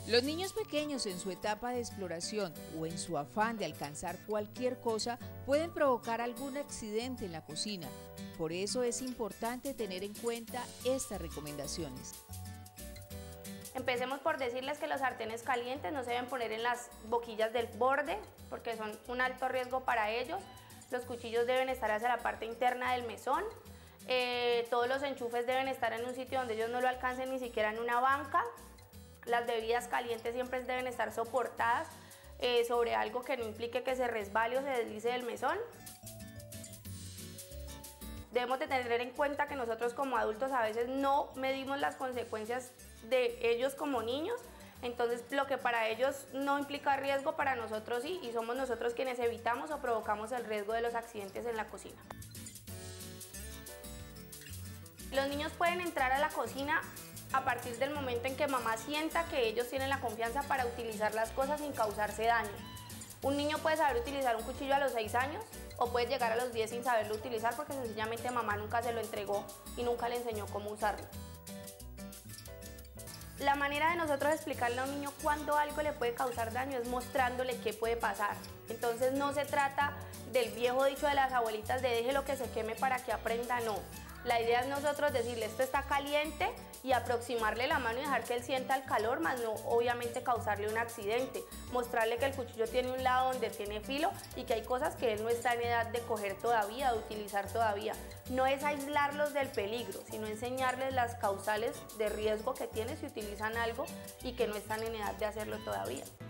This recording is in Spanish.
Los niños pequeños en su etapa de exploración o en su afán de alcanzar cualquier cosa pueden provocar algún accidente en la cocina. Por eso es importante tener en cuenta estas recomendaciones. Empecemos por decirles que los sartenes calientes no se deben poner en las boquillas del borde porque son un alto riesgo para ellos. Los cuchillos deben estar hacia la parte interna del mesón. Todos los enchufes deben estar en un sitio donde ellos no lo alcancen ni siquiera en una banca. Las bebidas calientes siempre deben estar soportadas sobre algo que no implique que se resbale o se deslice del mesón. Debemos de tener en cuenta que nosotros como adultos a veces no medimos las consecuencias de ellos como niños, entonces lo que para ellos no implica riesgo, para nosotros sí, y somos nosotros quienes evitamos o provocamos el riesgo de los accidentes en la cocina. Los niños pueden entrar a la cocina a partir del momento en que mamá sienta que ellos tienen la confianza para utilizar las cosas sin causarse daño. Un niño puede saber utilizar un cuchillo a los 6 años o puede llegar a los 10 sin saberlo utilizar porque sencillamente mamá nunca se lo entregó y nunca le enseñó cómo usarlo. La manera de nosotros explicarle a un niño cuándo algo le puede causar daño es mostrándole qué puede pasar. Entonces no se trata del viejo dicho de las abuelitas de déjelo que se queme para que aprenda, no. La idea es nosotros decirle esto está caliente y aproximarle la mano y dejar que él sienta el calor, más no obviamente causarle un accidente. Mostrarle que el cuchillo tiene un lado donde tiene filo y que hay cosas que él no está en edad de coger todavía, de utilizar todavía. No es aislarlos del peligro, sino enseñarles las causales de riesgo que tienen si utilizan algo y que no están en edad de hacerlo todavía.